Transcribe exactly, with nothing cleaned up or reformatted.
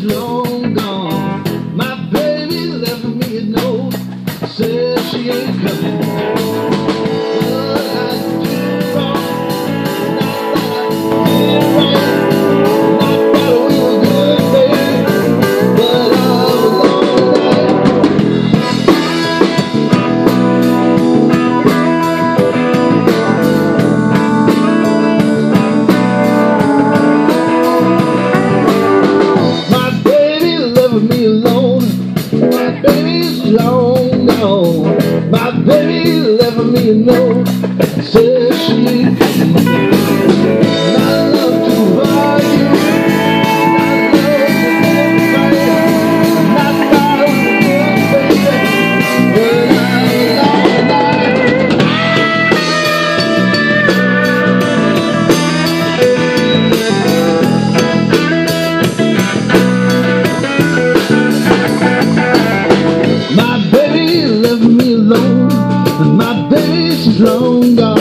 she's long gone. My baby left me a note, said she ain't coming. But I did wrong, not that I did right, not that we were good, baby, but I was alright. My baby left me alone. My baby's long gone. My baby left me a note, said she ain't coming. And I love to argue, and I love to fight, not by the baby, but I My baby left me alone, and my baby's long gone.